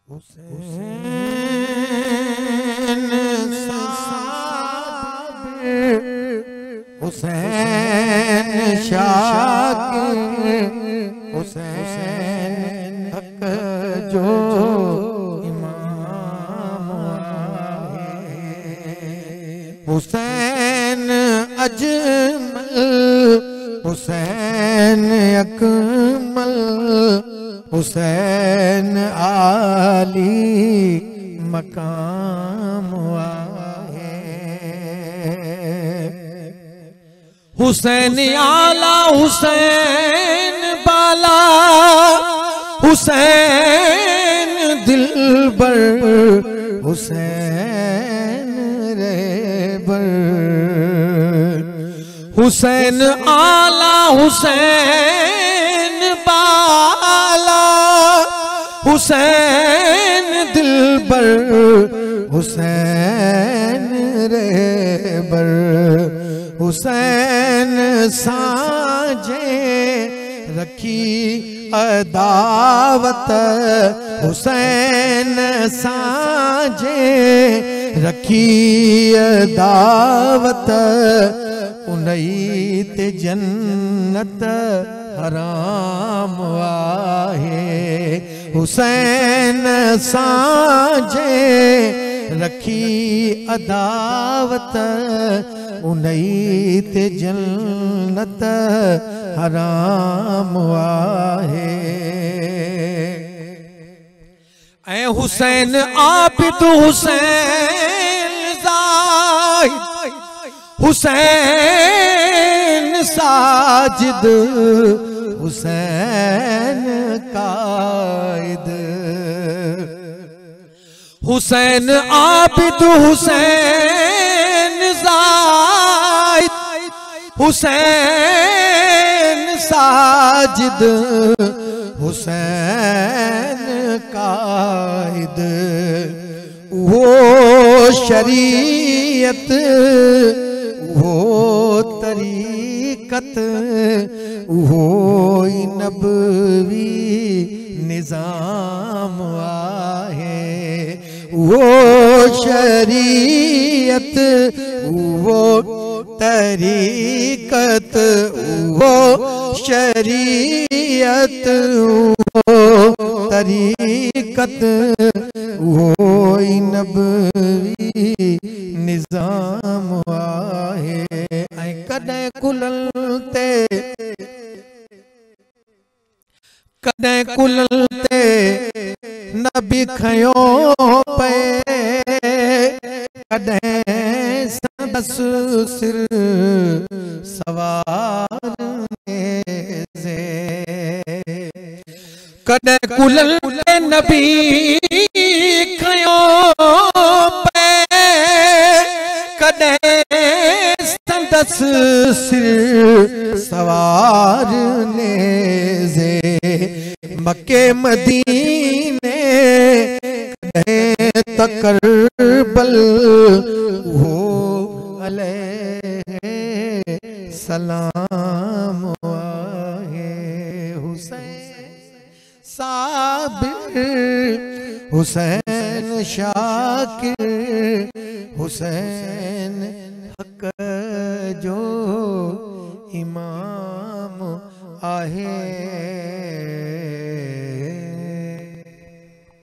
हुसैन साबिर, हुसैन शाकिर, हुसैन हक जो इमाम है। हुसैन अजमल, हुसैन अकमल, हुसैन आली मकाम है। हुसैन आला, हुसैन बाला, हुसैन दिलबर, हुसैन रहबर। हुसैन आला, हुसैन बाला, हुसैन दिलबर, हुसैन रहबर। हुसैन साँझे रखी अदावत, हुसैन साँझे रखी अदावत, उन्हीं ते जन्नत हराम आहे। हुसैन साँझे रखी अदावत, उन्हीं ते जन्नत हराम आहे। ऐ हुसैन आबिद, हुसैन ज़ाहिद, हुसैन साजिद, हुसैन कायद। हुसैन आबिद, हुसैन ज़ाहिद, हुसैन साजिद, हुसैन कायद। वो शरीयत, वो तरीकत, वो नबवी निजाम आहे। वो शरीयत, वो तरीकत, वो शरीयत, वो तरीकत, वो नबवी निजाम आहे। ऐं कॾहिं कुलल ते, कॾहिं कुलल ते न बिखयो पे, कॾहिं संदस सिर सवारने से। कॾहिं कुलल ते न बिखयो पे, कॾहिं संदस सिर सवारने से। मक्के मदीने कॾहिं तकरबल, वो अलैहि सलाम आहे। हुसैन साबिर, हुसैन शाकिर, हुसैन